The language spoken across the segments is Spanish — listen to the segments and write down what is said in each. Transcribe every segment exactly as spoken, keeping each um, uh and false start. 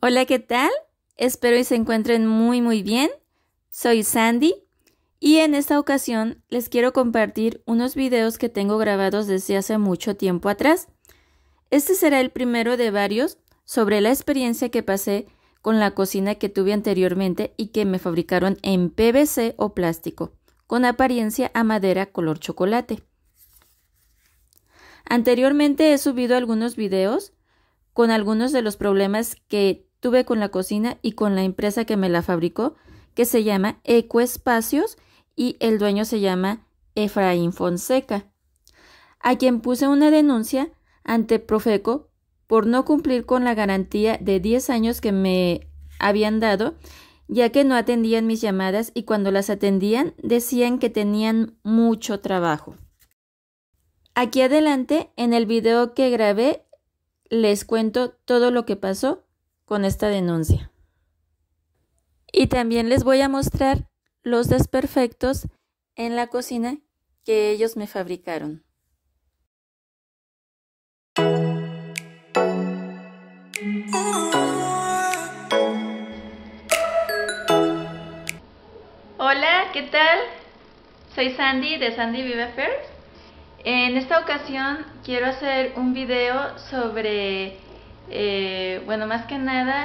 Hola, ¿qué tal? Espero y se encuentren muy muy bien. Soy Sandy y en esta ocasión les quiero compartir unos videos que tengo grabados desde hace mucho tiempo atrás. Este será el primero de varios sobre la experiencia que pasé con la cocina que tuve anteriormente y que me fabricaron en P V C o plástico, con apariencia a madera color chocolate. Anteriormente he subido algunos videos con algunos de los problemas que tuve con la cocina y con la empresa que me la fabricó, que se llama Ecoespacios y el dueño se llama Efraín Fonseca, a quien puse una denuncia ante Profeco por no cumplir con la garantía de diez años que me habían dado, ya que no atendían mis llamadas y cuando las atendían decían que tenían mucho trabajo. Aquí adelante, en el video que grabé, les cuento todo lo que pasó con esta denuncia. Y también les voy a mostrar los desperfectos en la cocina que ellos me fabricaron. Hola, ¿qué tal? Soy Sandy de Sandy Vive Affairs. En esta ocasión quiero hacer un video sobre, eh, bueno, más que nada,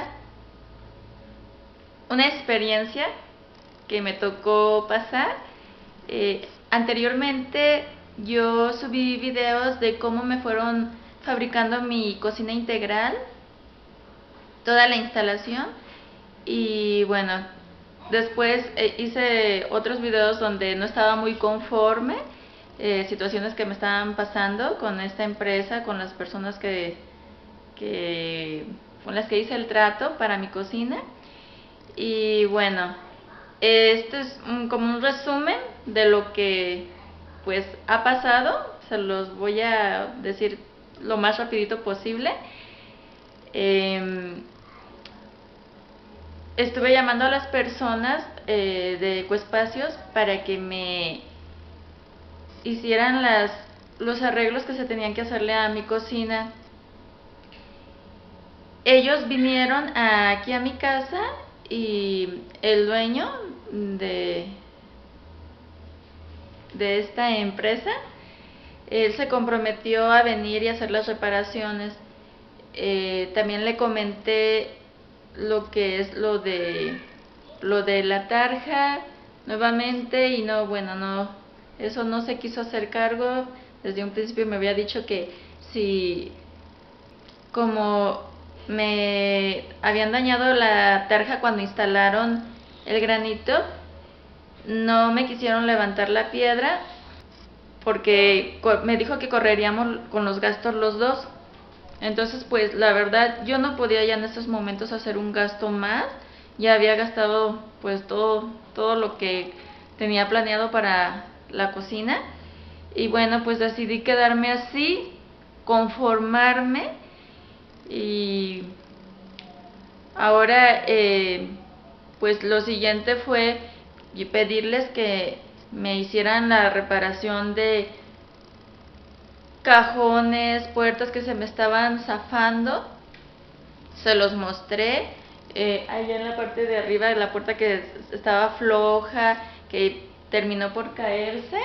una experiencia que me tocó pasar. Eh, anteriormente yo subí videos de cómo me fueron fabricando mi cocina integral, toda la instalación, y bueno, después eh, hice otros videos donde no estaba muy conforme, eh, situaciones que me estaban pasando con esta empresa, con las personas que, que con las que hice el trato para mi cocina. Y bueno, este es un, como un resumen de lo que pues ha pasado. Se los voy a decir lo más rapidito posible. Eh, estuve llamando a las personas eh, de Ecoespacios para que me hicieran las, los arreglos que se tenían que hacerle a mi cocina. Ellos vinieron aquí a mi casa y el dueño de, de esta empresa, él se comprometió a venir y hacer las reparaciones. Eh, también le comenté lo que es lo de lo de la tarja nuevamente y no, bueno, no, eso no se quiso hacer cargo. Desde un principio me había dicho que si, como me habían dañado la tarja cuando instalaron el granito, no me quisieron levantar la piedra porque me dijo que correríamos con los gastos los dos. Entonces pues la verdad yo no podía ya en estos momentos hacer un gasto más. Ya había gastado pues todo, todo lo que tenía planeado para la cocina. Y bueno, pues decidí quedarme así, conformarme. Y ahora eh, pues lo siguiente fue pedirles que me hicieran la reparación de cajones, puertas que se me estaban zafando. Se los mostré. Eh, allá en la parte de arriba de la puerta que estaba floja, que terminó por caerse.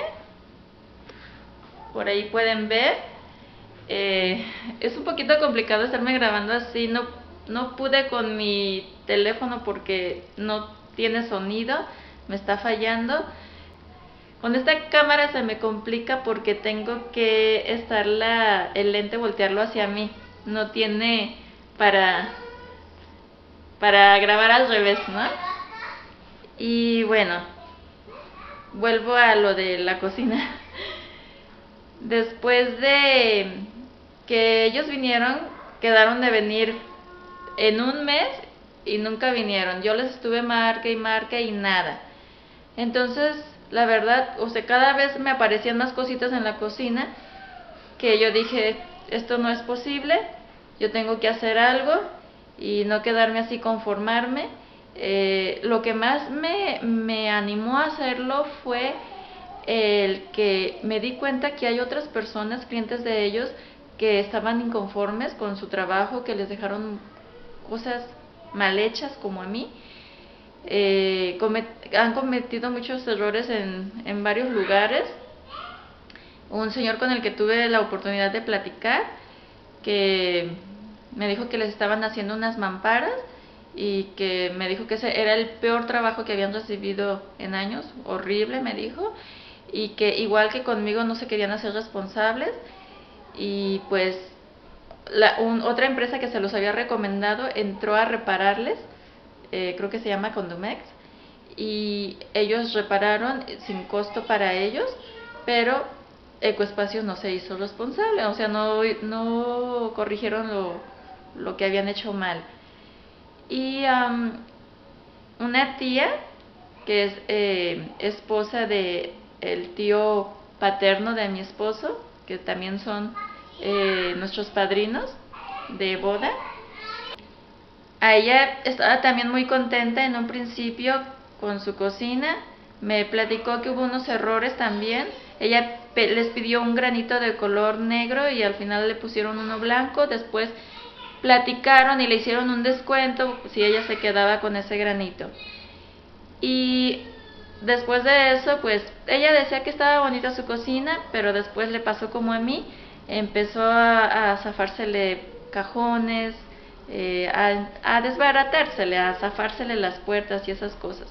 Por ahí pueden ver. Eh, es un poquito complicado estarme grabando así. No, no pude con mi teléfono porque no tiene sonido. Me está fallando. Con esta cámara se me complica porque tengo que estar la, el lente voltearlo hacia mí. No tiene para, para grabar al revés, ¿no? Y bueno, vuelvo a lo de la cocina. Después de que ellos vinieron, quedaron de venir en un mes y nunca vinieron. Yo les estuve marca y marca y nada. Entonces, la verdad, o sea, cada vez me aparecían más cositas en la cocina que yo dije, esto no es posible, yo tengo que hacer algo y no quedarme así, conformarme. Eh, lo que más me, me animó a hacerlo fue el que me di cuenta que hay otras personas, clientes de ellos, que estaban inconformes con su trabajo, que les dejaron cosas mal hechas como a mí. Eh, comet han cometido muchos errores en, en varios lugares. Un señor con el que tuve la oportunidad de platicar, que me dijo que les estaban haciendo unas mamparas y que me dijo que ese era el peor trabajo que habían recibido en años, horrible me dijo, y que igual que conmigo no se querían hacer responsables. Y pues la, un, otra empresa que se los había recomendado entró a repararles, eh, creo que se llama Condumex, y ellos repararon sin costo para ellos, pero Ecoespacios no se hizo responsable, o sea, no, no corrigieron lo, lo que habían hecho mal. Y um, una tía que es eh, esposa de el tío paterno de mi esposo, que también son eh, nuestros padrinos de boda. A ella estaba también muy contenta en un principio con su cocina. Me platicó que hubo unos errores también. Ella les pidió un granito de color negro y al final le pusieron uno blanco. Después platicaron y le hicieron un descuento si ella se quedaba con ese granito. Y después de eso, pues ella decía que estaba bonita su cocina, pero después le pasó como a mí. Empezó a, a zafársele cajones, eh, a, a desbaratársele, a zafársele las puertas y esas cosas.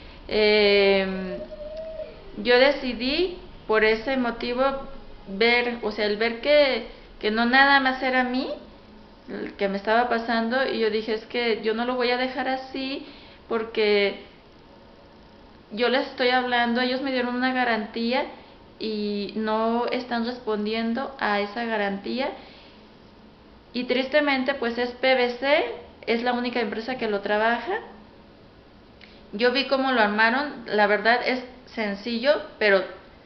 Eh, yo decidí por ese motivo ver, o sea, el ver que, que no nada más era a mí el que me estaba pasando, y yo dije, es que yo no lo voy a dejar así, porque yo les estoy hablando, ellos me dieron una garantía y no están respondiendo a esa garantía. Y tristemente pues es P V C, es la única empresa que lo trabaja. Yo vi cómo lo armaron, la verdad es sencillo, pero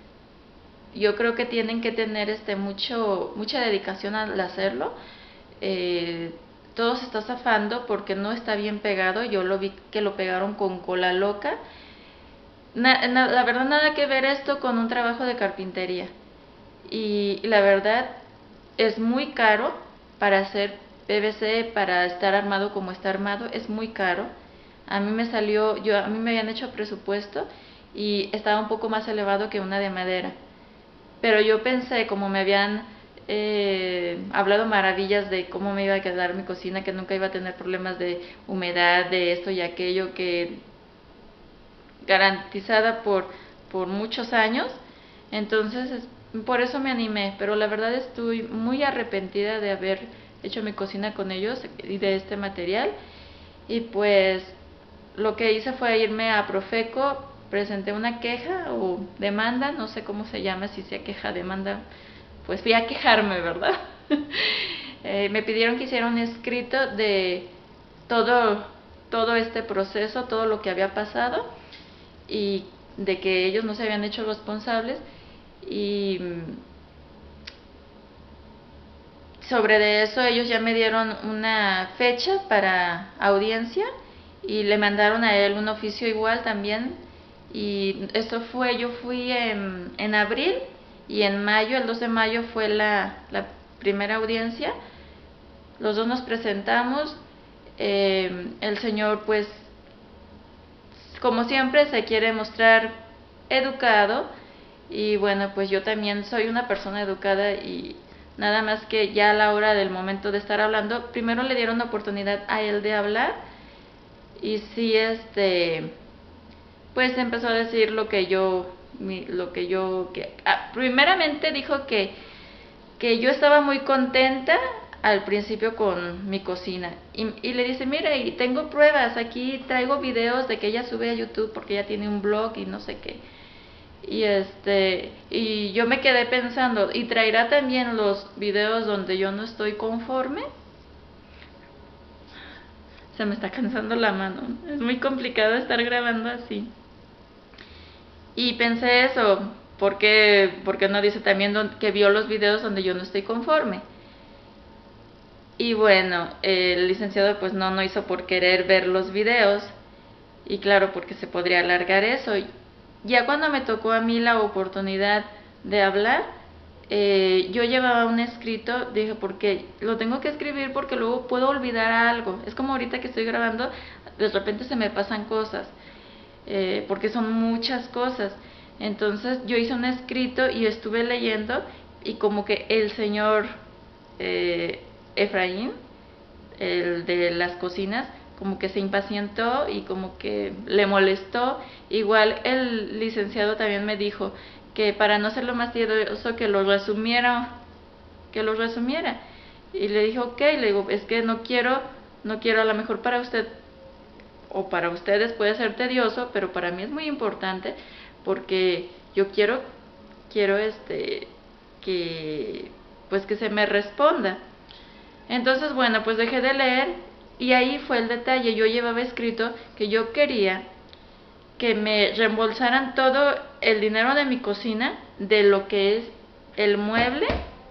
yo creo que tienen que tener este mucho mucha dedicación al hacerlo. Eh, todo se está zafando porque no está bien pegado. Yo lo vi que lo pegaron con cola loca. Na, na, la verdad nada que ver esto con un trabajo de carpintería. Y, y la verdad es muy caro para hacer P V C, para estar armado como está armado, es muy caro. A mí me salió, yo a mí me habían hecho presupuesto y estaba un poco más elevado que una de madera. Pero yo pensé, como me habían eh, hablado maravillas de cómo me iba a quedar mi cocina, que nunca iba a tener problemas de humedad, de esto y aquello, que garantizada por, por muchos años, entonces es, por eso me animé, pero la verdad estoy muy arrepentida de haber hecho mi cocina con ellos y de este material. Y pues lo que hice fue irme a Profeco, presenté una queja o demanda, no sé cómo se llama, si sea queja, demanda, pues fui a quejarme, ¿verdad? eh, me pidieron que hiciera un escrito de todo, todo este proceso, todo lo que había pasado, y de que ellos no se habían hecho responsables. Y sobre de eso ellos ya me dieron una fecha para audiencia y le mandaron a él un oficio igual también. Y esto fue, yo fui en, en abril, y en mayo, el dos de mayo fue la, la primera audiencia. Los dos nos presentamos. Eh, el señor pues como siempre se quiere mostrar educado, y bueno, pues yo también soy una persona educada, y nada más que ya a la hora del momento de estar hablando, primero le dieron la oportunidad a él de hablar, y sí, este, pues empezó a decir lo que yo, lo que yo, que, ah, primeramente dijo que, que yo estaba muy contenta al principio con mi cocina, y, y le dice, mira, y tengo pruebas, aquí traigo videos de que ella sube a YouTube porque ella tiene un blog y no sé qué. Y este y yo me quedé pensando, ¿y traerá también los videos donde yo no estoy conforme? Se me está cansando la mano, es muy complicado estar grabando así. Y pensé eso, ¿por qué, por qué no dice también que vio los videos donde yo no estoy conforme? Y bueno, el licenciado pues no, no hizo por querer ver los videos, y claro, porque se podría alargar eso. Ya cuando me tocó a mí la oportunidad de hablar, eh, yo llevaba un escrito, dije, porque lo tengo que escribir porque luego puedo olvidar algo. Es como ahorita que estoy grabando, de repente se me pasan cosas, eh, porque son muchas cosas. Entonces yo hice un escrito y estuve leyendo, y como que el señor eh, Efraín, el de las cocinas, como que se impacientó y como que le molestó. Igual el licenciado también me dijo que para no hacerlo más tedioso, que lo resumiera, que lo resumiera. Y le dije, ok, le digo, es que no quiero, no quiero, a lo mejor para usted o para ustedes puede ser tedioso, pero para mí es muy importante, porque yo quiero, quiero este, que, pues que se me responda. Entonces, bueno, pues dejé de leer, y ahí fue el detalle. Yo llevaba escrito que yo quería que me reembolsaran todo el dinero de mi cocina, de lo que es el mueble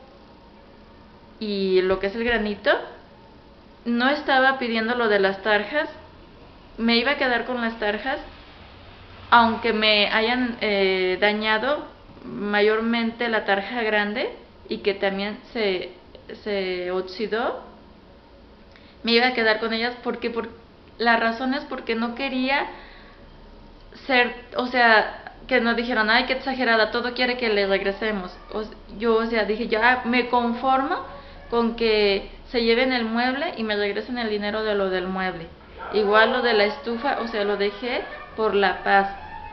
y lo que es el granito. No estaba pidiendo lo de las tarjas, me iba a quedar con las tarjas, aunque me hayan eh, dañado mayormente la tarja grande y que también se, se oxidó. Me iba a quedar con ellas porque por, la razón es porque no quería ser, o sea, que nos dijeron, ay, qué exagerada, todo quiere que le regresemos. O, yo, o sea, dije, ya me conformo con que se lleven el mueble y me regresen el dinero de lo del mueble. Igual lo de la estufa, o sea, lo dejé por la paz.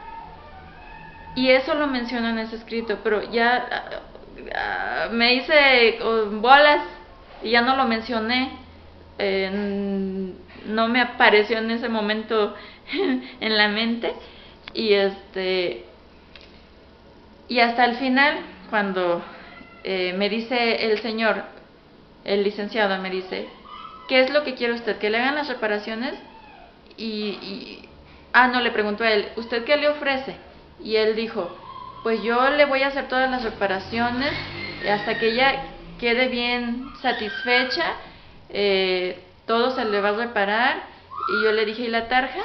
Y eso lo menciono en ese escrito, pero ya uh, me hice uh, bolas y ya no lo mencioné. Eh, no me apareció en ese momento en la mente, y este y hasta el final, cuando eh, me dice el señor, el licenciado, me dice, ¿qué es lo que quiere usted? ¿Que le hagan las reparaciones? Y, y ah, no, le preguntó a él, ¿usted qué le ofrece? Y él dijo, pues yo le voy a hacer todas las reparaciones hasta que ella quede bien satisfecha, eh, todo se le va a reparar. Y yo le dije, ¿y la tarja?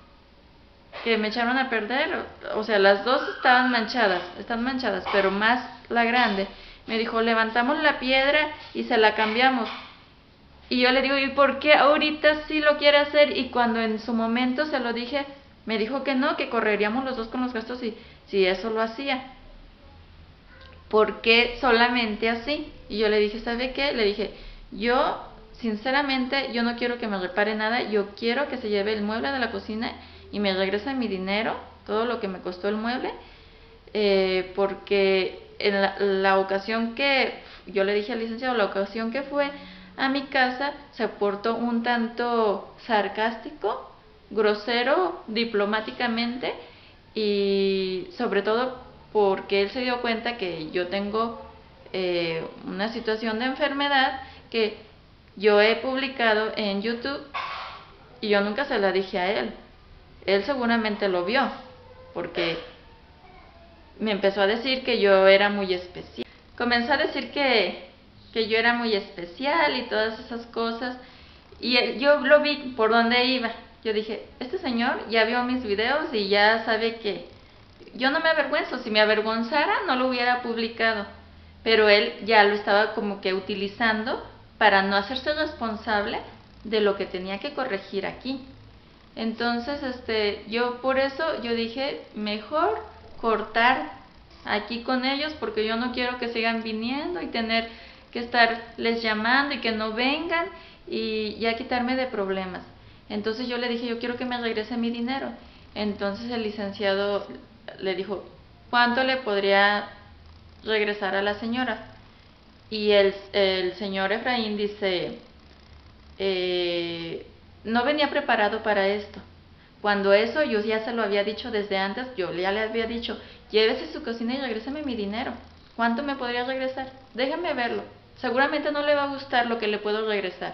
Que me echaron a perder, o, o sea, las dos estaban manchadas, están manchadas, pero más la grande. Me dijo, levantamos la piedra y se la cambiamos. Y yo le digo, ¿y por qué ahorita sí lo quiere hacer? Y cuando en su momento se lo dije, me dijo que no, que correríamos los dos con los gastos si, si eso lo hacía. ¿Por qué solamente así? Y yo le dije, ¿sabe qué? Le dije, yo, sinceramente, yo no quiero que me repare nada, yo quiero que se lleve el mueble de la cocina y me regrese mi dinero, todo lo que me costó el mueble, eh, porque en la, la ocasión que, yo le dije al licenciado, la ocasión que fue a mi casa, se portó un tanto sarcástico, grosero, diplomáticamente, y sobre todo porque él se dio cuenta que yo tengo eh, una situación de enfermedad que yo he publicado en YouTube, y yo nunca se la dije a él. Él seguramente lo vio, porque me empezó a decir que yo era muy especial. Comenzó a decir que, que yo era muy especial y todas esas cosas, y él, yo lo vi por dónde iba. Yo dije, este señor ya vio mis videos y ya sabe que yo no me avergüenzo. Si me avergonzara no lo hubiera publicado, pero él ya lo estaba como que utilizando para no hacerse responsable de lo que tenía que corregir aquí. Entonces, este, yo por eso yo dije, mejor cortar aquí con ellos, porque yo no quiero que sigan viniendo y tener que estarles llamando y que no vengan, y ya quitarme de problemas. Entonces yo le dije, yo quiero que me regrese mi dinero. Entonces el licenciado le dijo, ¿cuánto le podría regresar a la señora? Y el, el señor Efraín dice, eh, no venía preparado para esto. Cuando eso yo ya se lo había dicho desde antes, yo ya le había dicho, llévese su cocina y regréseme mi dinero. ¿Cuánto me podría regresar? Déjame verlo. Seguramente no le va a gustar lo que le puedo regresar.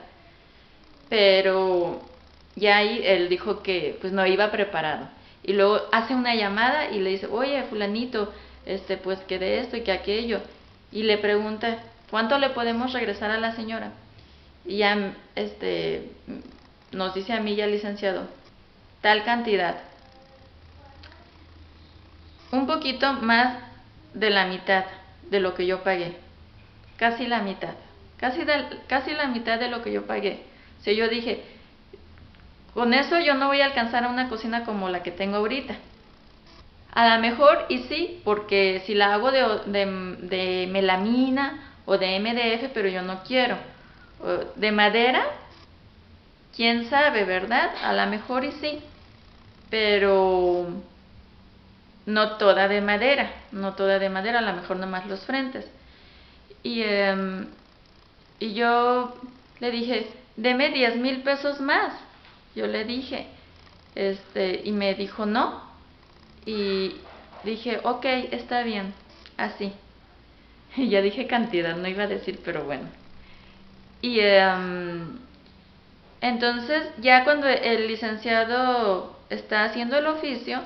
Pero ya ahí él dijo que pues no iba preparado. Y luego hace una llamada y le dice, oye, fulanito, este, pues que de esto y que aquello. Y le pregunta, ¿cuánto le podemos regresar a la señora? Y ya este, nos dice a mí ya el licenciado, tal cantidad. Un poquito más de la mitad. de lo que yo pagué, casi la mitad, casi, de, casi la mitad de lo que yo pagué. O sea, yo dije, con eso yo no voy a alcanzar a una cocina como la que tengo ahorita. A lo mejor y sí, porque si la hago de, de, de melamina o de M D F, pero yo no quiero. De madera, quién sabe, ¿verdad? A lo mejor y sí, pero no toda de madera, no toda de madera, a lo mejor nomás los frentes. Y, eh, y yo le dije, deme diez mil pesos más. Yo le dije, este, y me dijo no. Y dije, ok, está bien, así. Y ya dije cantidad, no iba a decir, pero bueno. Y um, entonces ya cuando el licenciado está haciendo el oficio,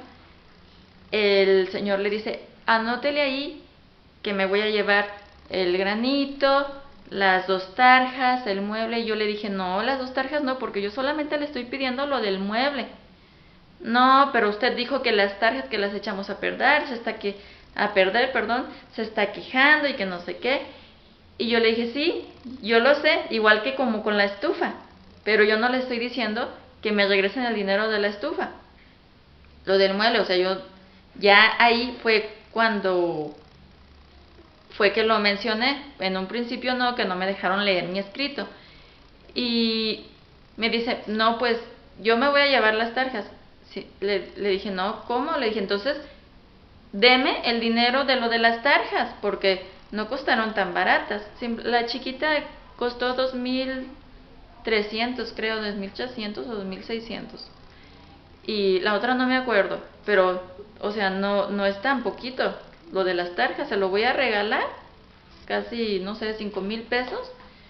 el señor le dice, anótele ahí que me voy a llevar el granito, las dos tarjas, el mueble. Y yo le dije, no, las dos tarjas no, porque yo solamente le estoy pidiendo lo del mueble. No, pero usted dijo que las tarjas que las echamos a perder, se está que a perder, perdón, se está quejando y que no sé qué. Y yo le dije, sí, yo lo sé, igual que como con la estufa, pero yo no le estoy diciendo que me regresen el dinero de la estufa, lo del mueble. O sea, yo ya ahí fue cuando fue que lo mencioné. En un principio no, que no me dejaron leer mi escrito. Y me dice, no, pues yo me voy a llevar las tarjas. Sí, le, le dije, no, ¿cómo? Le dije, entonces, deme el dinero de lo de las tarjas, porque no costaron tan baratas. La chiquita costó dos mil trescientos, creo, dos mil trescientos o dos mil seiscientos. Y la otra no me acuerdo, pero, o sea, no, no es tan poquito. Lo de las tarjas, se lo voy a regalar, casi, no sé, cinco mil pesos.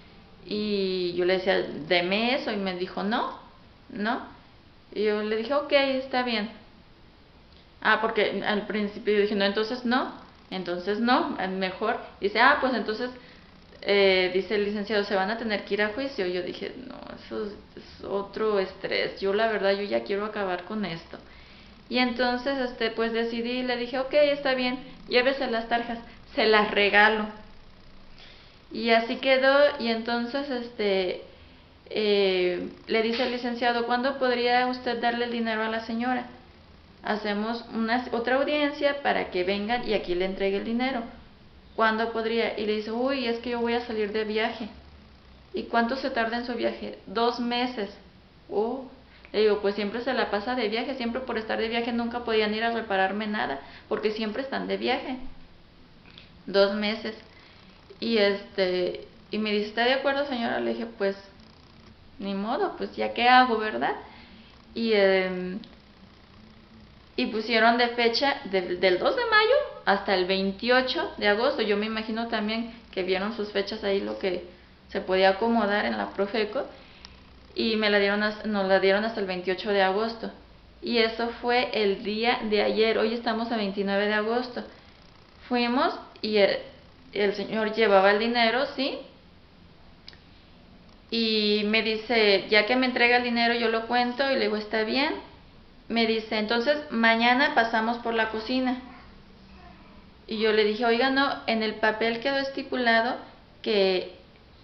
Y yo le decía, deme eso, y me dijo, no, no. Y yo le dije, ok, está bien. Ah, porque al principio yo dije, no, entonces no, entonces no, mejor. Dice, ah, pues entonces, eh, dice el licenciado, se van a tener que ir a juicio. Y yo dije, no, eso es, es otro estrés. Yo la verdad, yo ya quiero acabar con esto. Y entonces, este, pues decidí, le dije, ok, está bien, llévese las tarjas, se las regalo. Y así quedó. Y entonces, este... Eh, le dice el licenciado, ¿cuándo podría usted darle el dinero a la señora? Hacemos una, otra audiencia para que vengan y aquí le entregue el dinero. ¿Cuándo podría? Y le dice, uy, es que yo voy a salir de viaje. ¿Y cuánto se tarda en su viaje? Dos meses. Oh. Le digo, pues siempre se la pasa de viaje, siempre por estar de viaje nunca podían ir a repararme nada, porque siempre están de viaje. Dos meses. Y este, y me dice, ¿está de acuerdo, señora? Le dije, pues ni modo, pues ya qué hago, ¿verdad? Y, eh, y pusieron de fecha de, del dos de mayo hasta el veintiocho de agosto. Yo me imagino también que vieron sus fechas ahí, lo que se podía acomodar en la Profeco, y me la dieron, nos la dieron hasta el veintiocho de agosto. Y eso fue el día de ayer. Hoy estamos a veintinueve de agosto. Fuimos y el, el señor llevaba el dinero, ¿sí? Y me dice, ya que me entrega el dinero yo lo cuento, y le digo, está bien. Me dice, entonces mañana pasamos por la cocina. Y yo le dije, oiga, no, en el papel quedó estipulado que...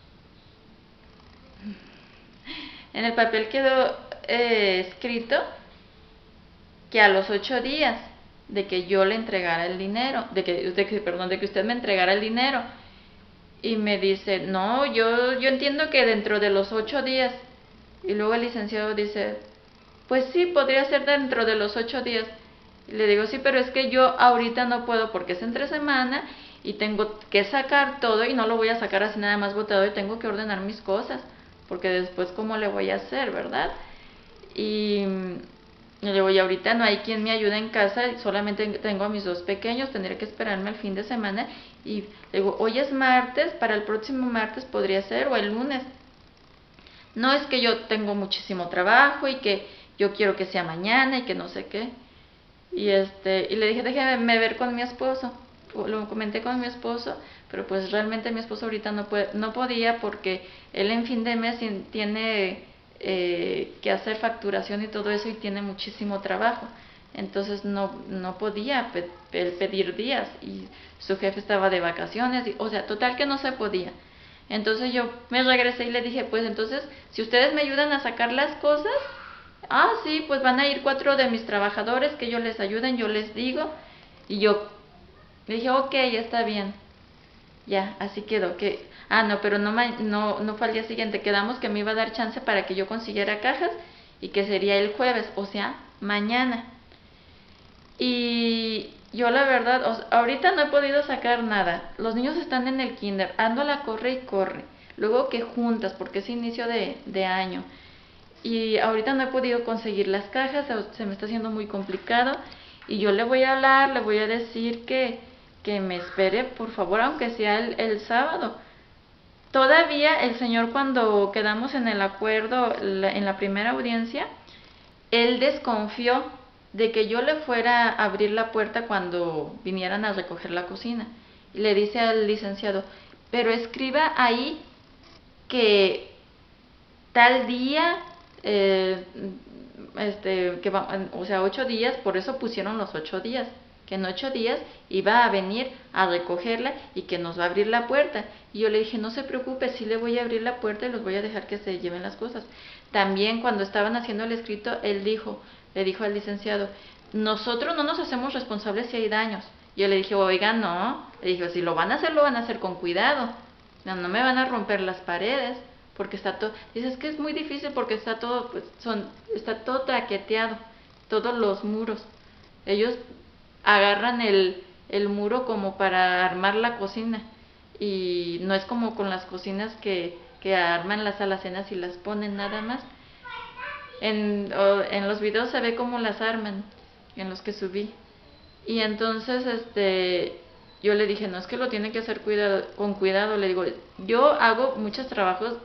En el papel quedó eh, escrito que a los ocho días de que yo le entregara el dinero, de que, de que, perdón, de que usted me entregara el dinero. Y me dice, no, yo, yo entiendo que dentro de los ocho días. Y luego el licenciado dice, pues sí, podría ser dentro de los ocho días. Y le digo, sí, pero es que yo ahorita no puedo porque es entre semana y tengo que sacar todo y no lo voy a sacar así nada más botado y tengo que ordenar mis cosas, porque después cómo le voy a hacer, ¿verdad? Y le digo, y ahorita no hay quien me ayude en casa, solamente tengo a mis dos pequeños, tendría que esperarme al fin de semana. Y le digo, hoy es martes, para el próximo martes podría ser, o el lunes. No, es que yo tengo muchísimo trabajo y que yo quiero que sea mañana y que no sé qué. Y este y le dije, déjeme ver con mi esposo. Lo comenté con mi esposo, pero pues realmente mi esposo ahorita no puede, no podía, porque él en fin de mes tiene eh, que hacer facturación y todo eso, y tiene muchísimo trabajo. entonces no, no podía pe pe pedir días y su jefe estaba de vacaciones, y, o sea, total que no se podía. Entonces yo me regresé y le dije, pues entonces, si ustedes me ayudan a sacar las cosas, ah, sí, pues van a ir cuatro de mis trabajadores que ellos les ayuden, yo les digo. Y yo le dije, ok, está bien. Ya, así quedó. Que, ah, no, pero no, no, no fue al día siguiente. Quedamos que me iba a dar chance para que yo consiguiera cajas y que sería el jueves, o sea, mañana. Y yo la verdad, o sea, ahorita no he podido sacar nada. Los niños están en el kinder, ando a la corre y corre. Luego que juntas, porque es inicio de, de año. Y ahorita no he podido conseguir las cajas, se me está haciendo muy complicado. Y yo le voy a hablar, le voy a decir que, que me espere, por favor, aunque sea el, el sábado. Todavía el señor, cuando quedamos en el acuerdo, la, en la primera audiencia, él desconfió de que yo le fuera a abrir la puerta cuando vinieran a recoger la cocina. Y le dice al licenciado, pero escriba ahí que tal día, eh, este, que va, o sea, ocho días, por eso pusieron los ocho días, que en ocho días iba a venir a recogerla y que nos va a abrir la puerta. Y yo le dije, no se preocupe, sí le voy a abrir la puerta y los voy a dejar que se lleven las cosas. También cuando estaban haciendo el escrito, él dijo, le dijo al licenciado, nosotros no nos hacemos responsables si hay daños. Yo le dije, oiga, no, le dije, si lo van a hacer, lo van a hacer con cuidado, no, no me van a romper las paredes, porque está todo, dices que es muy difícil porque está todo, pues, son, está todo traqueteado, todos los muros. Ellos agarran el, el muro como para armar la cocina, y no es como con las cocinas que, que arman las alacenas y las ponen nada más. En, o, en los videos se ve cómo las arman, en los que subí. Y entonces este yo le dije, no, es que lo tiene que hacer cuidado, con cuidado. Le digo, yo hago muchos trabajos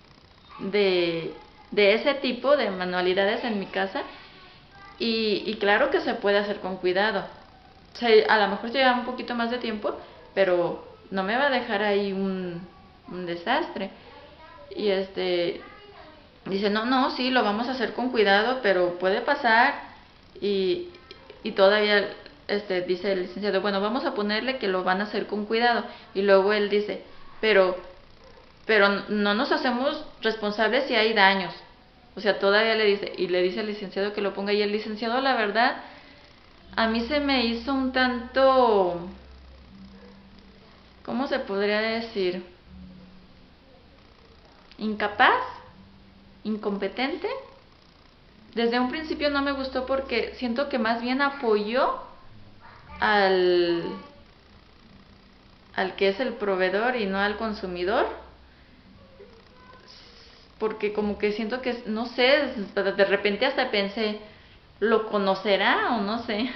de, de ese tipo, de manualidades en mi casa, y, y claro que se puede hacer con cuidado. O sea, a lo mejor lleva un poquito más de tiempo, pero no me va a dejar ahí un, un desastre. Y este dice, no, no, sí, lo vamos a hacer con cuidado, pero puede pasar. Y, y todavía este dice el licenciado, bueno, vamos a ponerle que lo van a hacer con cuidado. Y luego él dice, pero, pero no nos hacemos responsables si hay daños. O sea, todavía le dice, y le dice al licenciado que lo ponga. Y el licenciado, la verdad, a mí se me hizo un tanto, ¿cómo se podría decir? Incapaz, incompetente. Desde un principio no me gustó porque siento que más bien apoyó al, al que es el proveedor y no al consumidor. Porque como que siento que, no sé, de repente hasta pensé, ¿lo conocerá o no sé?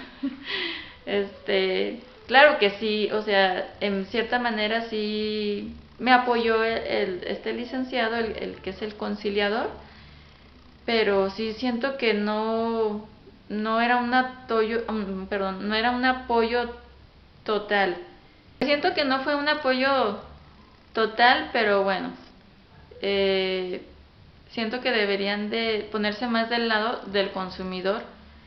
este, claro que sí, o sea, en cierta manera sí me apoyó el, el, este licenciado, el, el que es el conciliador, pero sí siento que no no era un apoyo, um, perdón, no era un apoyo total. Siento que no fue un apoyo total, pero bueno, eh, siento que deberían de ponerse más del lado del consumidor.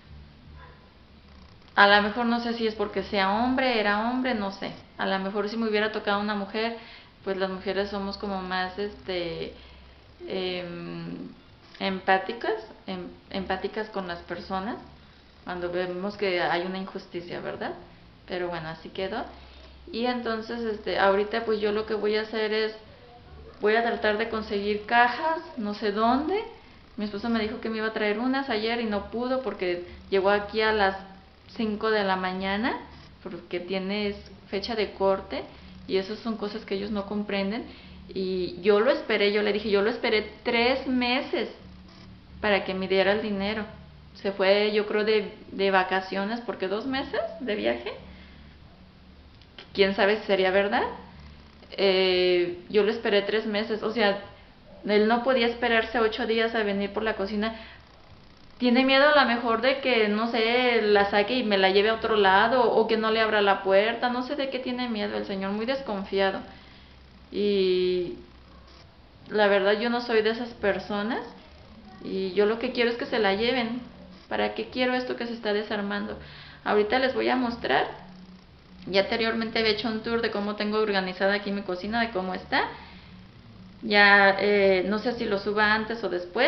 A lo mejor no sé si es porque sea hombre, era hombre, no sé. A lo mejor si me hubiera tocado una mujer, pues las mujeres somos como más este eh, empáticas, em, empáticas con las personas cuando vemos que hay una injusticia, ¿verdad? Pero bueno, así quedó. Y entonces este ahorita pues yo lo que voy a hacer es, voy a tratar de conseguir cajas, no sé dónde. Mi esposo me dijo que me iba a traer unas ayer y no pudo porque llegó aquí a las cinco de la mañana, porque tiene fecha de corte, y esas son cosas que ellos no comprenden. Y yo lo esperé, yo le dije, yo lo esperé tres meses para que me diera el dinero. Se fue, yo creo, de, de vacaciones, porque dos meses de viaje, quién sabe si sería verdad. Eh, yo lo esperé tres meses, o sea, él no podía esperarse ocho días a venir por la cocina. Tiene miedo a lo mejor de que, no sé, la saque y me la lleve a otro lado, o que no le abra la puerta, no sé de qué tiene miedo el señor, muy desconfiado. Y la verdad yo no soy de esas personas, y yo lo que quiero es que se la lleven. ¿para qué quiero esto que se está desarmando? Ahorita les voy a mostrar. Ya anteriormente había hecho un tour de cómo tengo organizada aquí mi cocina, de cómo está. Ya eh, no sé si lo suba antes o después.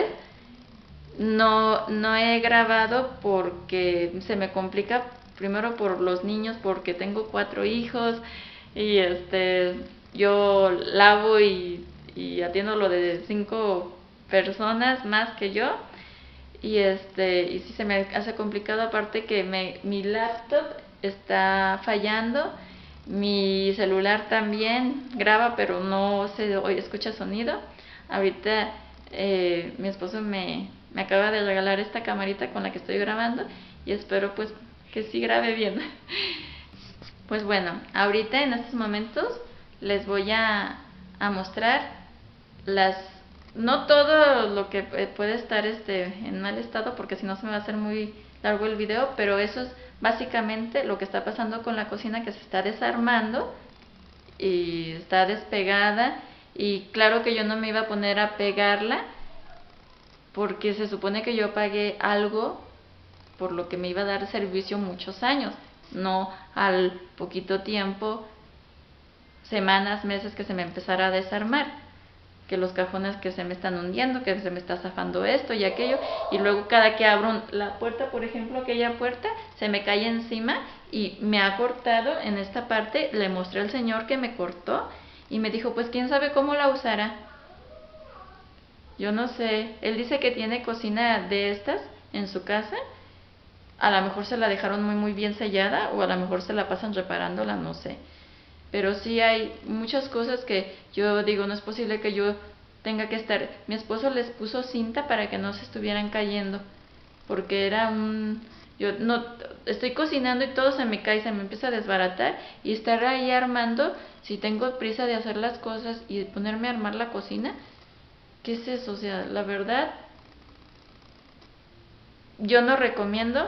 No, no he grabado porque se me complica, primero por los niños, porque tengo cuatro hijos y este yo lavo y, y atiendo lo de cinco personas más que yo, y este y sí se me hace complicado, aparte que me, mi laptop está fallando, mi celular también graba pero no se oye, escucha sonido. Ahorita eh, mi esposo me, me acaba de regalar esta camarita con la que estoy grabando y espero pues que sí grabe bien. Pues bueno, ahorita en estos momentos les voy a, a mostrar las, no todo lo que puede estar este en mal estado, porque si no se me va a hacer muy largo el video, pero eso es básicamente lo que está pasando con la cocina, que se está desarmando y está despegada. Y claro que yo no me iba a poner a pegarla porque se supone que yo pagué algo por lo que me iba a dar servicio muchos años, no al poquito tiempo, semanas, meses, que se me empezara a desarmar, que los cajones que se me están hundiendo, que se me está zafando esto y aquello, y luego cada que abro la puerta, por ejemplo, aquella puerta se me cae encima y me ha cortado en esta parte. Le mostré al señor que me cortó y me dijo, pues quién sabe cómo la usará. Yo no sé, él dice que tiene cocina de estas en su casa. A lo mejor se la dejaron muy muy bien sellada, o a lo mejor se la pasan reparándola, no sé. Pero sí hay muchas cosas que yo digo, no es posible que yo tenga que estar. Mi esposo les puso cinta para que no se estuvieran cayendo, porque era un... Yo no estoy cocinando y todo se me cae, se me empieza a desbaratar, y estar ahí armando, si tengo prisa de hacer las cosas y ponerme a armar la cocina, ¿qué es eso? O sea, la verdad, yo no recomiendo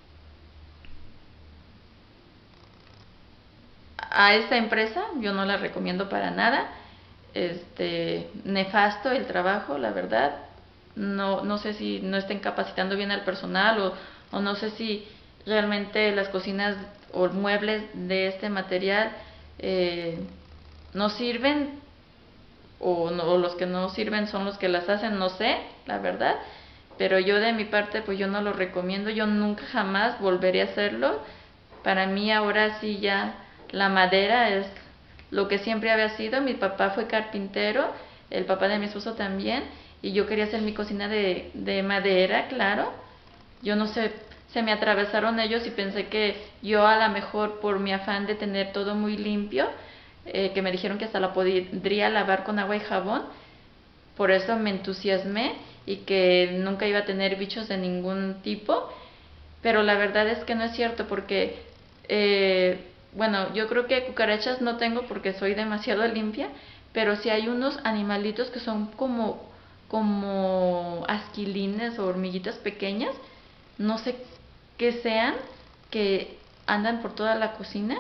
a esta empresa, yo no la recomiendo para nada. Este, nefasto el trabajo, la verdad. No, no sé si no estén capacitando bien al personal, o, o no sé si realmente las cocinas o muebles de este material eh, no sirven, o, no, o los que no sirven son los que las hacen, no sé, la verdad. Pero yo de mi parte pues yo no lo recomiendo, yo nunca jamás volveré a hacerlo. Para mí ahora sí ya la madera es lo que siempre había sido. Mi papá fue carpintero, el papá de mi esposo también, y yo quería hacer mi cocina de, de madera, claro. Yo no sé, se me atravesaron ellos y pensé que yo, a lo mejor por mi afán de tener todo muy limpio, eh, que me dijeron que hasta la podría lavar con agua y jabón, por eso me entusiasmé y que nunca iba a tener bichos de ningún tipo. Pero la verdad es que no es cierto, porque eh, bueno, yo creo que cucarachas no tengo porque soy demasiado limpia, pero sí hay unos animalitos que son como, como asquilines o hormiguitas pequeñas, no sé qué sean, que andan por toda la cocina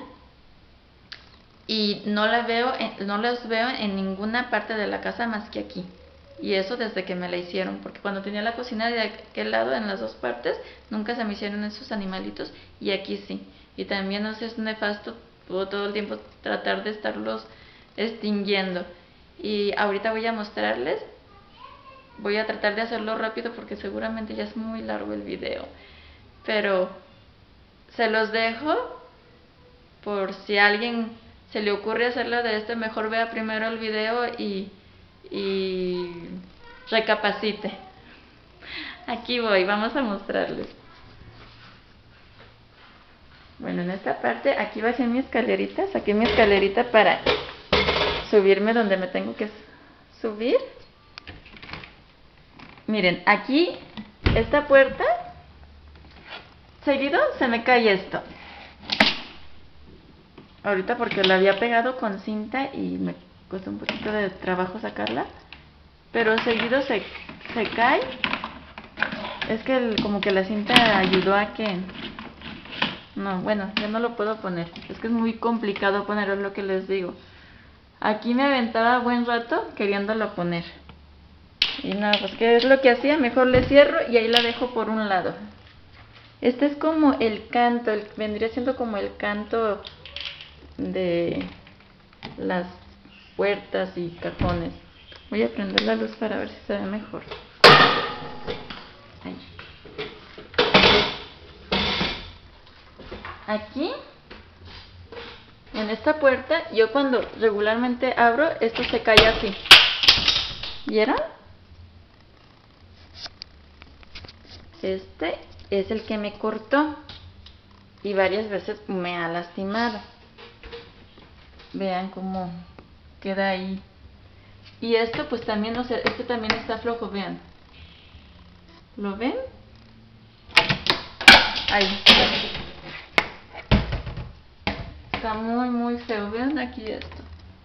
y no la veo, no las veo en ninguna parte de la casa más que aquí. Y eso desde que me la hicieron, porque cuando tenía la cocina de aquel lado, en las dos partes, nunca se me hicieron esos animalitos, y aquí sí. Y también, no sé, es nefasto todo, todo el tiempo tratar de estarlos extinguiendo. Y ahorita voy a mostrarles, voy a tratar de hacerlo rápido porque seguramente ya es muy largo el video, pero se los dejo por si a alguien se le ocurre hacerlo de este, mejor vea primero el video y y recapacite. Aquí voy, vamos a mostrarles. Bueno, en esta parte, aquí bajé mi escalerita, saqué mi escalerita para subirme donde me tengo que subir. Miren, aquí, esta puerta, seguido se me cae esto. Ahorita porque la había pegado con cinta y me costó un poquito de trabajo sacarla, pero seguido se, se cae. Es que el, como que la cinta ayudó a que... No, bueno, ya no lo puedo poner. Es que es muy complicado ponerlo, lo que les digo. Aquí me aventaba buen rato queriéndolo poner. Y no, pues ¿qué es lo que hacía? Mejor le cierro y ahí la dejo por un lado. Este es como el canto, el, vendría siendo como el canto de las puertas y cajones. Voy a prender la luz para ver si se ve mejor. Ahí. Aquí, en esta puerta, yo cuando regularmente abro, esto se cae así. ¿Vieron? Este es el que me cortó y varias veces me ha lastimado. Vean cómo queda ahí. Y esto pues también, o sea, este también está flojo, vean. ¿Lo ven? Ahí. Está muy muy feo, vean aquí esto.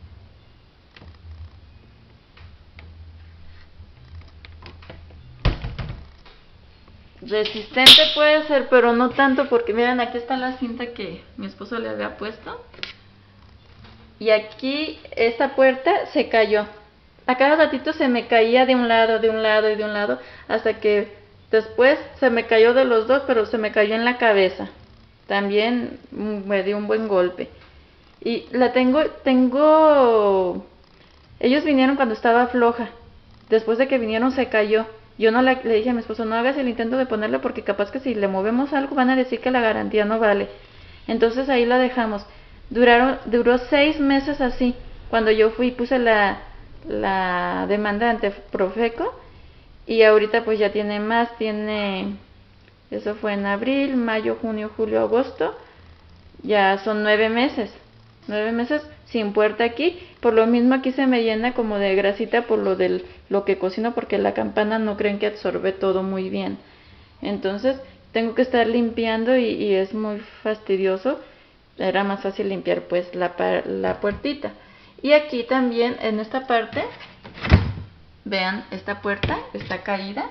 Resistente puede ser, pero no tanto, porque miren, aquí está la cinta que mi esposo le había puesto. Y aquí esta puerta se cayó. A cada ratito se me caía de un lado, de un lado y de un lado, hasta que después se me cayó de los dos, pero se me cayó en la cabeza. También me dio un buen golpe. Y la tengo, tengo... Ellos vinieron cuando estaba floja. Después de que vinieron se cayó. Yo no la, le dije a mi esposo, no hagas el intento de ponerla porque capaz que si le movemos algo van a decir que la garantía no vale. Entonces ahí la dejamos. Duraron, duró seis meses así. Cuando yo fui y puse la, la demanda ante Profeco. Y ahorita pues ya tiene más, tiene... Eso fue en abril, mayo, junio, julio, agosto. Ya son nueve meses. Nueve meses sin puerta aquí. Por lo mismo aquí se me llena como de grasita por lo del lo que cocino, porque la campana no creen que absorbe todo muy bien. Entonces tengo que estar limpiando y, y es muy fastidioso. Era más fácil limpiar pues la, la puertita. Y aquí también en esta parte, vean, esta puerta está caída.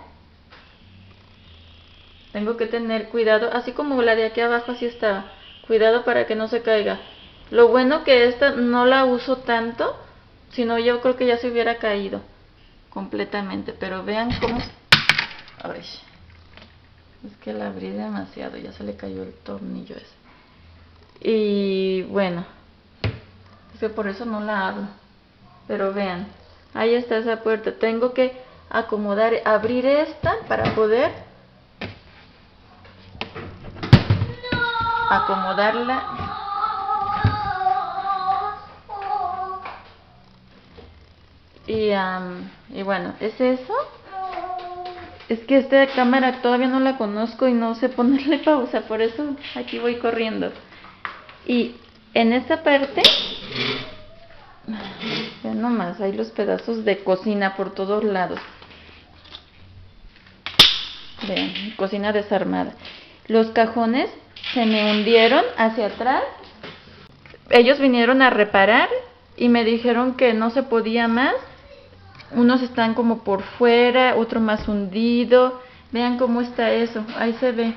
Tengo que tener cuidado, así como la de aquí abajo así estaba. Cuidado para que no se caiga. Lo bueno que esta no la uso tanto, sino yo creo que ya se hubiera caído completamente. Pero vean cómo... Ay, es que la abrí demasiado, ya se le cayó el tornillo ese. Y bueno, es que por eso no la abro. Pero vean, ahí está esa puerta. Tengo que acomodar, abrir esta para poder acomodarla. Y, um, y bueno, ¿es eso? Es que esta cámara todavía no la conozco y no sé ponerle pausa, por eso aquí voy corriendo. Y en esta parte, vean nomás, hay los pedazos de cocina por todos lados. Vean, cocina desarmada. Los cajones se me hundieron hacia atrás. Ellos vinieron a reparar y me dijeron que no se podía más. Unos están como por fuera, otro más hundido. Vean cómo está eso, ahí se ve.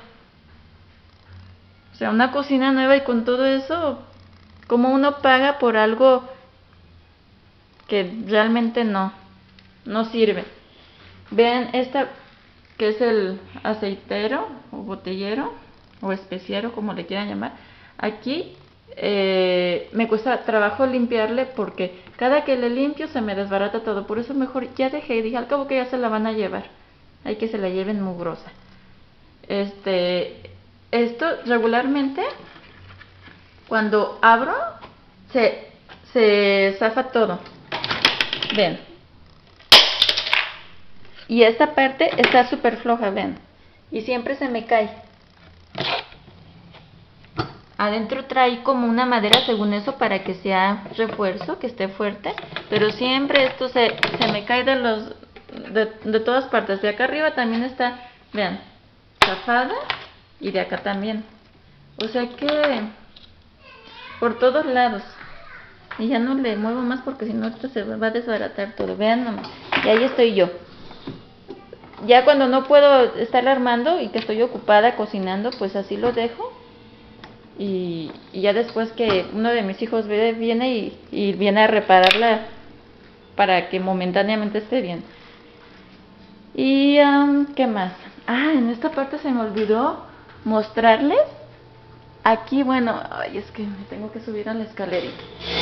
O sea, una cocina nueva y con todo eso, como uno paga por algo que realmente no, no sirve. Vean esta, que es el aceitero o botellero o especiero, como le quieran llamar. Aquí eh, me cuesta trabajo limpiarle porque cada que le limpio se me desbarata todo. Por eso mejor ya dejé y dije, al cabo que ya se la van a llevar, hay que se la lleven mugrosa. Este, esto regularmente cuando abro se, se zafa todo. Ven. Y esta parte está súper floja, ven. Y siempre se me cae. Adentro trae como una madera, según eso, para que sea refuerzo, que esté fuerte. Pero siempre esto se, se me cae de los de, de todas partes. De acá arriba también está, vean, zafada. Y de acá también. O sea que por todos lados. Y ya no le muevo más porque si no esto se va a desbaratar todo. Vean nomás. Y ahí estoy yo. Ya cuando no puedo estar armando y que estoy ocupada cocinando, pues así lo dejo. Y, y ya después que uno de mis hijos viene y, y viene a repararla para que momentáneamente esté bien. Y um, ¿qué más? Ah, en esta parte se me olvidó mostrarles. Aquí, bueno, ay, es que me tengo que subir a la escalerita.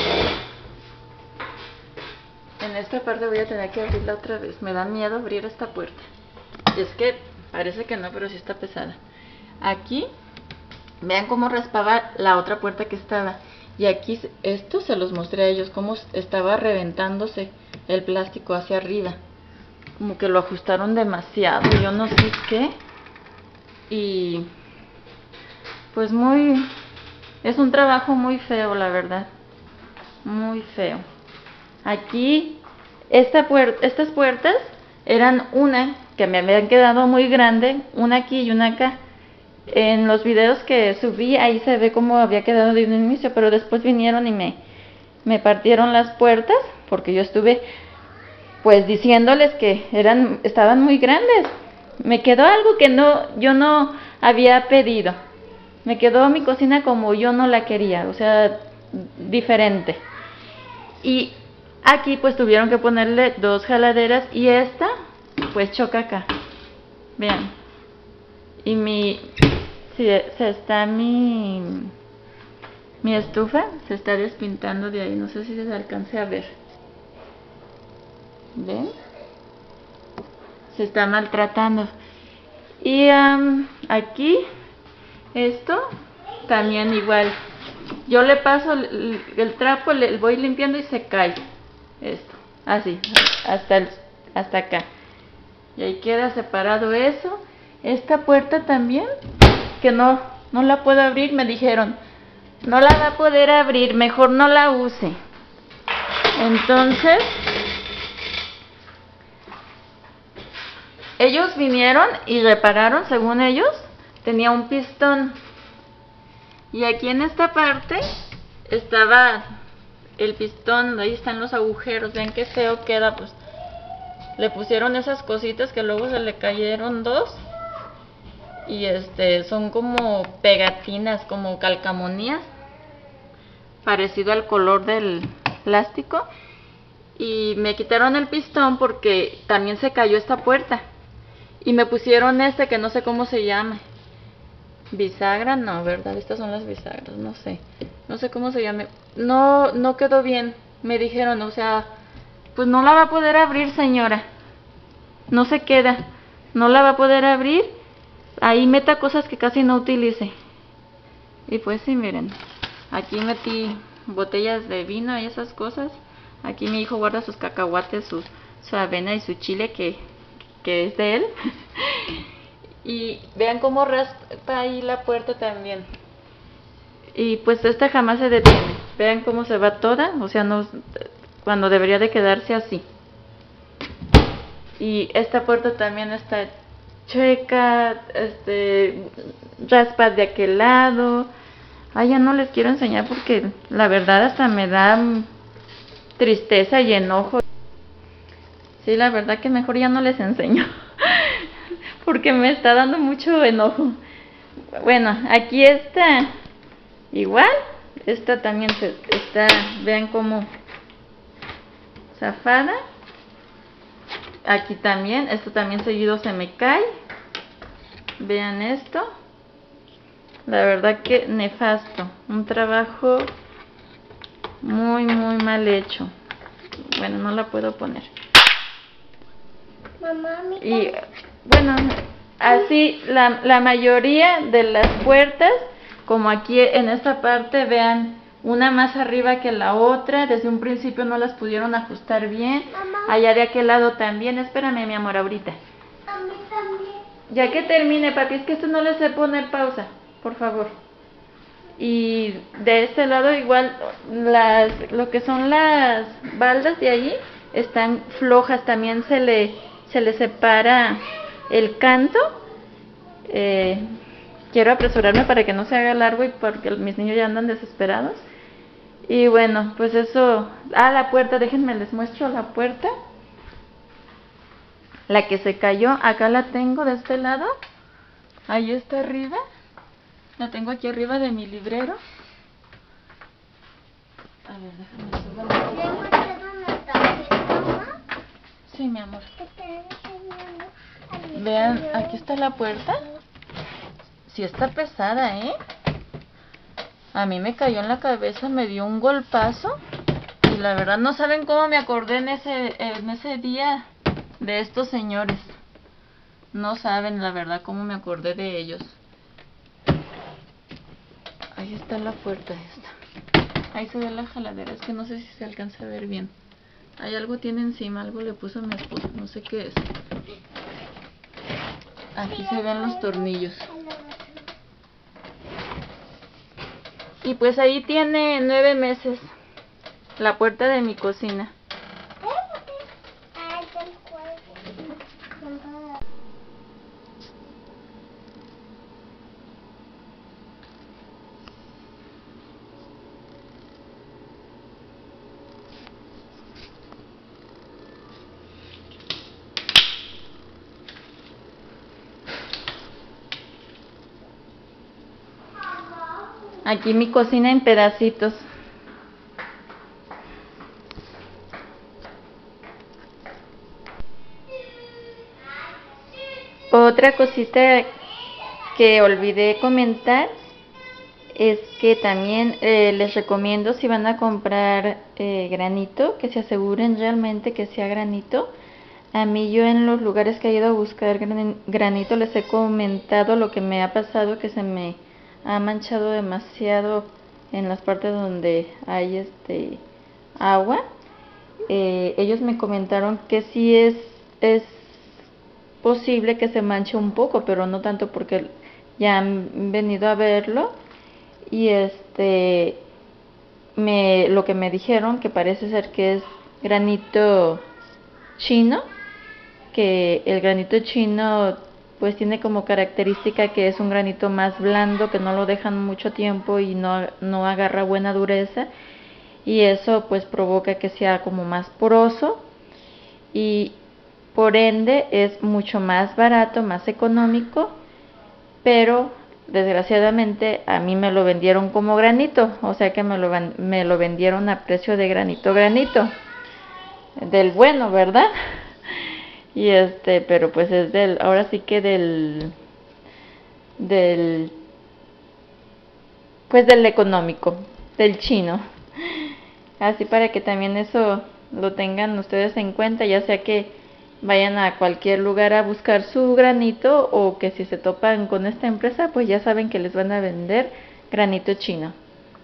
En esta parte voy a tener que abrirla otra vez. Me da miedo abrir esta puerta. Es que parece que no, pero sí está pesada. Aquí, vean cómo raspaba la otra puerta que estaba. Y aquí, esto se los mostré a ellos, cómo estaba reventándose el plástico hacia arriba. Como que lo ajustaron demasiado, yo no sé qué. Y pues muy, es un trabajo muy feo, la verdad. Muy feo. Aquí, esta puer estas puertas eran una que me habían quedado muy grande, una aquí y una acá. En los videos que subí, ahí se ve cómo había quedado de un inicio, pero después vinieron y me, me partieron las puertas, porque yo estuve pues diciéndoles que eran, estaban muy grandes. Me quedó algo que no, yo no había pedido. Me quedó mi cocina como yo no la quería, o sea, diferente. Y aquí pues tuvieron que ponerle dos jaladeras y esta pues choca acá. Vean. Y mi, si se está mi, mi estufa se está despintando de ahí, no sé si se alcance a ver. ¿Ven? Se está maltratando. Y um, aquí, esto también igual. Yo le paso el, el trapo, le voy limpiando y se cae. Esto, así, hasta, el, hasta acá. Y ahí queda separado eso. Esta puerta también, que no, no la puedo abrir, me dijeron. No la va a poder abrir, mejor no la use. Entonces, ellos vinieron y repararon, según ellos, tenía un pistón. Y aquí en esta parte estaba el pistón, ahí están los agujeros, ven qué feo queda, pues. Le pusieron esas cositas que luego se le cayeron dos. Y este, son como pegatinas, como calcamonías, parecido al color del plástico. Y me quitaron el pistón porque también se cayó esta puerta. Y me pusieron este que no sé cómo se llama. Bisagra, no, ¿verdad? Estas son las bisagras, no sé. No sé cómo se llame. No, no quedó bien. Me dijeron, o sea, pues no la va a poder abrir, señora. No se queda. No la va a poder abrir. Ahí meta cosas que casi no utilice. Y pues sí, miren. Aquí metí botellas de vino y esas cosas. Aquí mi hijo guarda sus cacahuates, su, su avena y su chile que, que es de él. Y vean cómo raspa ahí la puerta también. Y pues esta jamás se detiene. Vean cómo se va toda, o sea, no, cuando debería de quedarse así. Y esta puerta también está chueca, este, raspa de aquel lado. Ay, ya no les quiero enseñar porque la verdad hasta me da tristeza y enojo. Sí, la verdad que mejor ya no les enseño. Porque me está dando mucho enojo. Bueno, aquí está igual. Esta también se, está, vean cómo zafada. Aquí también, esto también seguido se me cae. Vean esto. La verdad que nefasto. Un trabajo muy, muy mal hecho. Bueno, no la puedo poner. Mamá, mi Y bueno, así la, la mayoría de las puertas, como aquí en esta parte, vean, una más arriba que la otra. Desde un principio no las pudieron ajustar bien. Mamá. Allá de aquel lado también. Espérame, mi amor, ahorita. A mí también. Ya que termine, papi, es que esto no le sé poner pausa, por favor. Y de este lado igual, las, lo que son las baldas de allí están flojas, también se le, se le separa el canto. Eh, quiero apresurarme para que no se haga largo y porque mis niños ya andan desesperados. Y bueno, pues eso. Ah, la puerta, déjenme les muestro la puerta. La que se cayó, acá la tengo de este lado. Ahí está arriba. La tengo aquí arriba de mi librero. A ver, déjame subir. ¿Le mostraron la tarjeta, mamá? Sí, mi amor. Que te enseñando a mi Vean, señor. aquí está la puerta. sí está pesada, ¿eh? A mí me cayó en la cabeza, me dio un golpazo. Y la verdad no saben cómo me acordé en ese, en ese día de estos señores. No saben la verdad cómo me acordé de ellos. Ahí está la puerta esta. Ahí se ve la jaladera, es que no sé si se alcanza a ver bien. Hay algo tiene encima, algo le puso a mi esposo, no sé qué es. Aquí se ven los tornillos. Y pues ahí tiene nueve meses la puerta de mi cocina. Aquí mi cocina en pedacitos. Otra cosita que olvidé comentar es que también eh, les recomiendo, si van a comprar eh, granito, que se aseguren realmente que sea granito. A mí, yo en los lugares que he ido a buscar gran, granito les he comentado lo que me ha pasado, que se me ha manchado demasiado en las partes donde hay este agua. Eh, ellos me comentaron que sí es, es posible que se manche un poco, pero no tanto, porque ya han venido a verlo. Y este me lo que me dijeron, que parece ser que es granito chino, que el granito chino pues tiene como característica que es un granito más blando, que no lo dejan mucho tiempo y no, no agarra buena dureza, y eso pues provoca que sea como más poroso, y por ende es mucho más barato, más económico, pero desgraciadamente a mí me lo vendieron como granito, o sea que me lo, me lo vendieron a precio de granito granito, del bueno, ¿verdad? Y este, pero pues es del, ahora sí que del, del, pues del económico, del chino. Así para que también eso lo tengan ustedes en cuenta, ya sea que vayan a cualquier lugar a buscar su granito, o que si se topan con esta empresa, pues ya saben que les van a vender granito chino.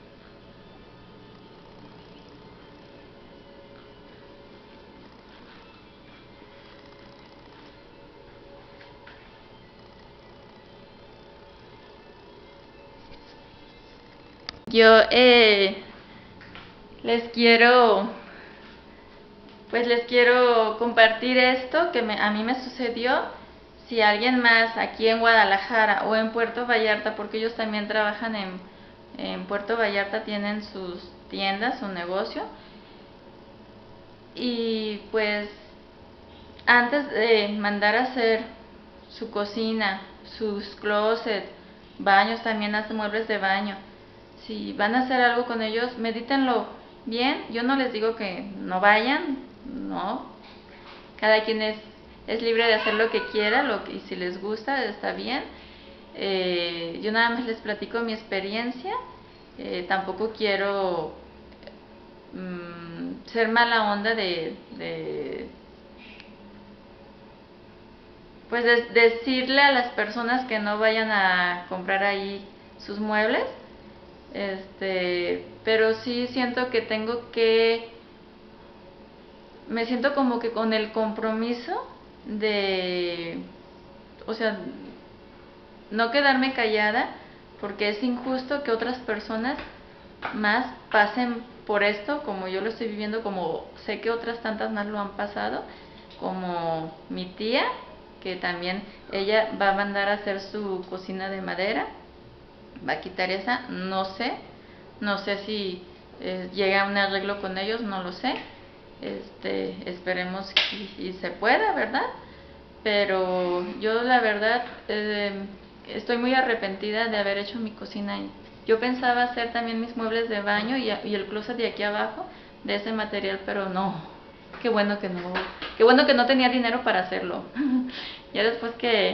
Yo eh, les quiero, pues les quiero compartir esto que me, a mí me sucedió. Si alguien más aquí en Guadalajara o en Puerto Vallarta, porque ellos también trabajan en, en Puerto Vallarta, tienen sus tiendas, su negocio, y pues antes de mandar a hacer su cocina, sus closets, baños, también hace muebles de baño, si van a hacer algo con ellos, medítenlo bien. Yo no les digo que no vayan, no, cada quien es, es libre de hacer lo que quiera, lo que, y si les gusta está bien. Eh, yo nada más les platico mi experiencia, eh, tampoco quiero mmm, ser mala onda de, de pues de, decirle a las personas que no vayan a comprar ahí sus muebles. Este, pero sí siento que tengo que, me siento como que con el compromiso de, o sea, no quedarme callada, porque es injusto que otras personas más pasen por esto, como yo lo estoy viviendo, como sé que otras tantas más lo han pasado, como mi tía, que también ella va a mandar a hacer su cocina de madera, va a quitar esa, no sé, no sé si eh, llega a un arreglo con ellos, no lo sé, este, esperemos y, y se pueda, ¿verdad? Pero yo la verdad eh, estoy muy arrepentida de haber hecho mi cocina ahí. Yo pensaba hacer también mis muebles de baño y, y el closet de aquí abajo de ese material, pero no, qué bueno que no, qué bueno que no tenía dinero para hacerlo. Ya después que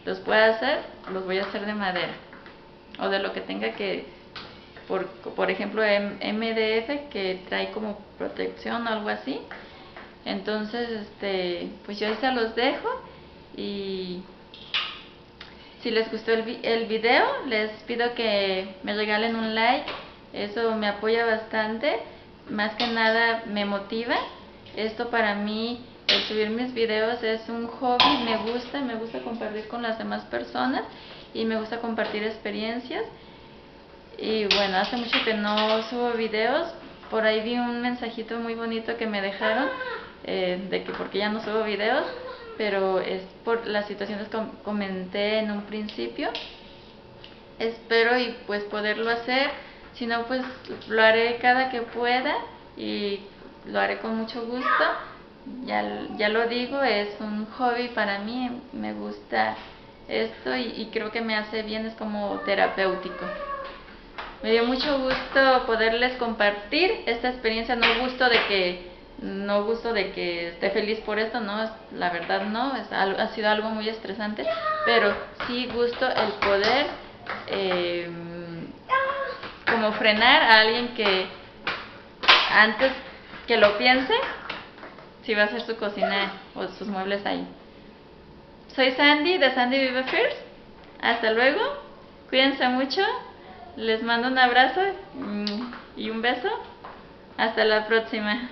los pueda hacer, los voy a hacer de madera o de lo que tenga que, por, por ejemplo M D F, que trae como protección o algo así. Entonces este pues yo ahí se los dejo, y si les gustó el, vi el video, les pido que me regalen un like. Eso me apoya bastante, más que nada me motiva. Esto para mí, el subir mis videos es un hobby, me gusta, me gusta compartir con las demás personas y me gusta compartir experiencias. Y bueno, hace mucho que no subo videos, por ahí vi un mensajito muy bonito que me dejaron, eh, de que porque ya no subo videos, pero es por las situaciones que comenté en un principio. Espero y pues poderlo hacer, si no pues lo haré cada que pueda y lo haré con mucho gusto. Ya, ya lo digo, es un hobby para mí, me gusta esto y, y creo que me hace bien, es como terapéutico. Me dio mucho gusto poderles compartir esta experiencia, no gusto de que no gusto de que esté feliz por esto, no, la verdad no, es, ha sido algo muy estresante, pero sí gusto el poder eh, como frenar a alguien que antes que lo piense si va a hacer su cocina o sus muebles ahí. Soy Sandy de Sandy Vive First. Hasta luego, cuídense mucho, les mando un abrazo y un beso. Hasta la próxima.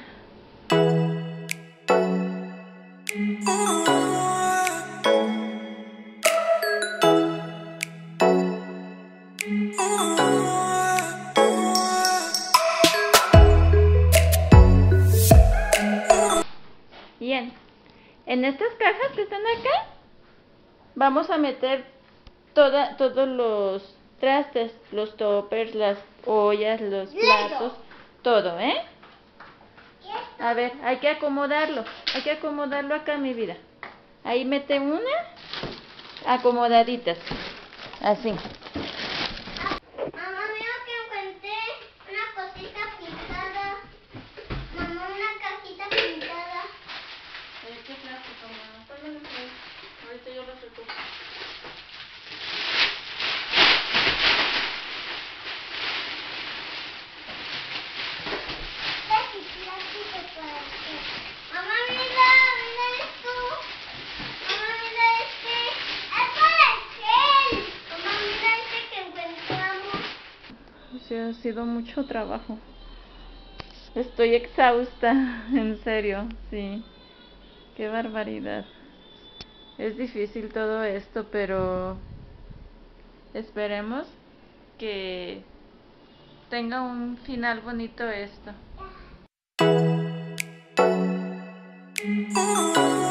Bien, en estas cajas que están acá vamos a meter toda, todos los trastes, los toppers, las ollas, los platos, todo, ¿eh? A ver, hay que acomodarlo, hay que acomodarlo acá, mi vida. Ahí mete una, acomodaditas, así. Mamá, veo que encontré una cosita pintada. Mamá, una cajita pintada. ¿Qué plástico, mamá? Ahorita yo lo recojo. Mamá, mira, mira esto. Mamá, mira este. ¡Es para el gel! Mamá, mira este que encontramos. Sí, ha sido mucho trabajo. Estoy exhausta, en serio, sí. Qué barbaridad. Es difícil todo esto, pero esperemos que tenga un final bonito esto.